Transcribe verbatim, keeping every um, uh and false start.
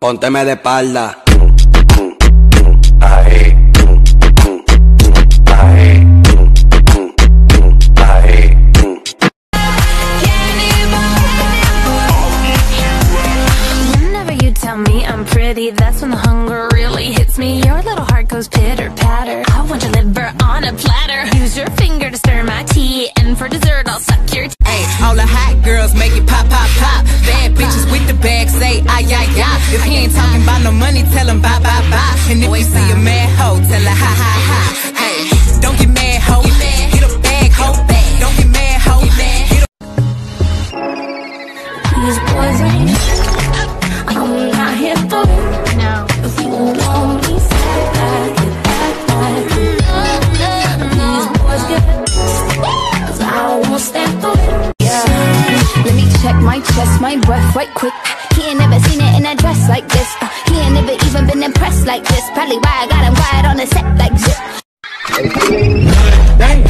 Pónteme de espalda. Ahí, ahí, ahí. Whenever you tell me I'm pretty, that's when the hunger really hits me. Your little heart goes pitter patter. I want your liver on a platter. Use your finger to stir my tea, and for dessert I'll suck your tea. Ay, all the hot girls make it pop, pop, pop. Bad bitches with the bag say ay, ay, ay. If he ain't talking about no money, tell him bye, bye, bye. And if you see a mad hoe, tell her ha, ha, ha. Hey, don't get mad, hoe. Get a bag, hoe. Don't get mad, hoe. Get a These boys ain't I'm not here for it. No. If you want me, say like it, act like it. These boys get cause I won't stand for it. Yeah. Let me check my chest, my breath right quick. He ain't never seen it in a dress like this. Uh, he ain't never even been impressed like this. Probably why I got him quiet on the set like zip. Dang.